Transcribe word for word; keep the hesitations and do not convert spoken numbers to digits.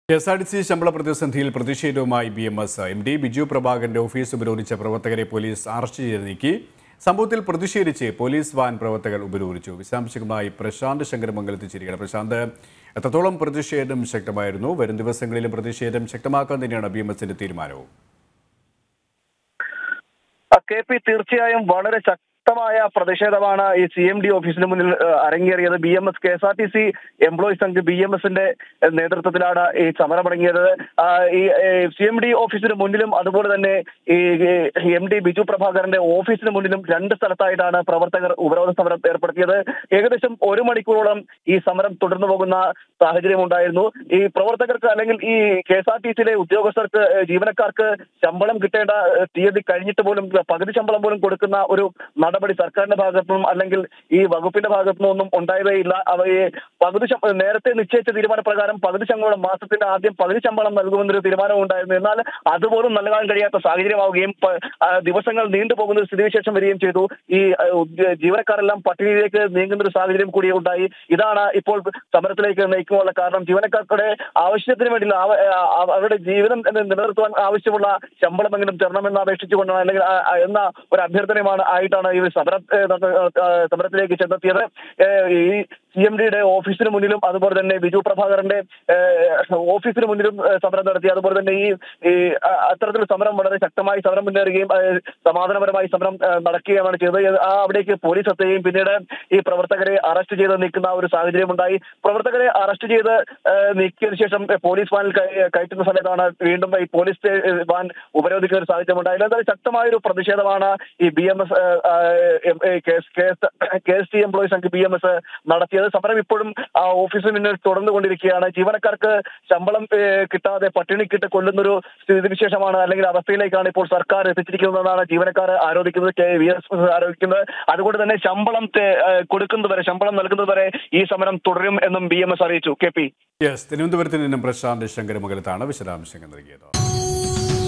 K S R T C ശമ്പള പ്രതിസന്ധിയിൽ പ്രതിഷേധവുമായി B M S M D Biju പ്രഭാകരന്റെ ഓഫീസ് ഉപരോധിച്ച പ്രവർത്തകരെ പോലീസ് അറസ്റ്റ് ചെയ്ത് നീക്കി. സംഭവത്തിൽ പ്രതിഷേധിച്ച് പോലീസ് വാൻ പ്രവർത്തകർ ഉപരോധിച്ചു. വിശദാംശങ്ങളുമായി പ്രശാന്ത് ശങ്കരമംഗലത്ത് ചേരുകയാണ്. പ്രശാന്ത്, എത്രത്തോളം പ്രതിഷേധം ശക്തമായിരുന്നു? വരും ദിവസങ്ങളിലും പ്രതിഷേധം ശക്തമാക്കാൻ തന്നെയാണ് ബി എം എസിന്റെ തീരുമാനവും. കെ പി തീർച്ചയായും വളരെ ശക്തമായ പ്രതിഷേധമാണ് ഈ സി എം ഡി ഓഫീസിന് മുന്നിൽ അരങ്ങേറിയത്. B M S K S R T C employees Sangh B M എസിന്റെ നേതൃത്വത്തിലാണ് ഈ സമരമടങ്ങിയത്. ഈ സി എം ഡി ഓഫീസിന് മുന്നിലും അതുപോലെ തന്നെ ഈ എം ഡി ബിജു പ്രഭാകരന്റെ ഓഫീസിന് മുന്നിലും രണ്ട് സ്ഥലത്തായിട്ടാണ് പ്രവർത്തകർ ഉപരോധ സമരം ഏർപ്പെടുത്തിയത്. ഏകദേശം ഒരു മണിക്കൂറോളം ഈ സമരം തുടർന്നു പോകുന്ന സാഹചര്യം ഉണ്ടായിരുന്നു. ഈ പ്രവർത്തകർക്ക് അല്ലെങ്കിൽ ഈ കെ എസ് ആർ ടി സിയിലെ ഉദ്യോഗസ്ഥർക്ക് ജീവനക്കാർക്ക് ശമ്പളം കിട്ടേണ്ട തീയതി കഴിഞ്ഞിട്ട് പോലും പകുതി ശമ്പളം പോലും കൊടുക്കുന്ന ഒരു നടപടി സർക്കാരിന്റെ ഭാഗത്തു നിന്നും അല്ലെങ്കിൽ ഈ വകുപ്പിന്റെ ഭാഗത്തു നിന്നും ഉണ്ടായതേയില്ല. അവയെ പകുതി നേരത്തെ നിശ്ചയിച്ച തീരുമാനപ്രകാരം പകുതി ശമ്പളം മാസത്തിന്റെ ആദ്യം പകുതി ശമ്പളം നൽകുമെന്നൊരു തീരുമാനം ഉണ്ടായിരുന്നു. എന്നാൽ അതുപോലും നൽകാൻ കഴിയാത്ത സാഹചര്യമാവുകയും ദിവസങ്ങൾ നീണ്ടുപോകുന്ന സ്ഥിതിവിശേഷം വരികയും ചെയ്തു. ഈ ജീവനക്കാരെല്ലാം പട്ടിണിയിലേക്ക് നീങ്ങുന്ന ഒരു സാഹചര്യം കൂടി ഉണ്ടായി. ഇതാണ് ഇപ്പോൾ സമരത്തിലേക്ക് നയിക്കുവാനുള്ള കാരണം. ജീവനക്കാരുടെ ആവശ്യത്തിന് വേണ്ടി അവരുടെ ജീവിതം നിലനിർത്തുവാൻ ആവശ്യമുള്ള ശമ്പളമെങ്കിലും തരണമെന്ന് അപേക്ഷിച്ചുകൊണ്ടാണ് അല്ലെങ്കിൽ എന്ന ഒരു അഭ്യർത്ഥനയുമാണ് ആയിട്ടാണ് ഈ സമര സമരത്തിലേക്ക് ചെന്നെത്തിയത്. ഈ സി എം ഡിയുടെ ഓഫീസിന് മുന്നിലും അതുപോലെ തന്നെ ബിജു പ്രഭാകരന്റെ ഓഫീസിന് മുന്നിലും സമരം നടത്തി. അതുപോലെ തന്നെ ഈ ഈ അത്തരത്തിൽ സമരം വളരെ ശക്തമായി സമരം മുന്നേറുകയും സമാധാനപരമായി സമരം നടക്കുകയാണ് ചെയ്തത്. ആ അവിടേക്ക് പോലീസ് എത്തുകയും പിന്നീട് ഈ പ്രവർത്തകരെ അറസ്റ്റ് ചെയ്ത് നീക്കുന്ന ഒരു സാഹചര്യം ഉണ്ടായി. പ്രവർത്തകരെ അറസ്റ്റ് ചെയ്ത് നീക്കിയതിനു ശേഷം പോലീസ് വാനിൽ കയറ്റുന്ന സമയത്താണ് വീണ്ടും ഈ പോലീസ് വാൻ ഉപരോധിക്കുന്ന ഒരു സാഹചര്യം ഉണ്ടായില്ല. എന്തായാലും ശക്തമായ ഒരു പ്രതിഷേധമാണ് ഈ B M S K S T employees Sangh B M S നടത്തിയത്. സമരം ഇപ്പോഴും ആ ഓഫീസിന് മുന്നിൽ തുടർന്നുകൊണ്ടിരിക്കുകയാണ്. ജീവനക്കാർക്ക് ശമ്പളം കിട്ടാതെ പട്ടിണിക്കിട്ട് കൊല്ലുന്നൊരു സ്ഥിതിവിശേഷമാണ് അല്ലെങ്കിൽ അവസ്ഥയിലേക്കാണ് ഇപ്പോൾ സർക്കാർ എത്തിച്ചിരിക്കുന്നതെന്നാണ് ജീവനക്കാർ ആരോപിക്കുന്നത്, കെ വി എസ് ആരോപിക്കുന്നത്. അതുകൊണ്ട് തന്നെ ശമ്പളം കൊടുക്കുന്നതുവരെ ശമ്പളം നൽകുന്നതുവരെ ഈ സമരം തുടരും എന്നും ബി എം എസ് അറിയിച്ചു. കെ പി യെസ് തിരുവനന്തപുരത്ത് നിന്നും പ്രശാന്ത് ശങ്കരമംഗലത്താണ് വിശദാംശങ്ങൾ നൽകിയത്.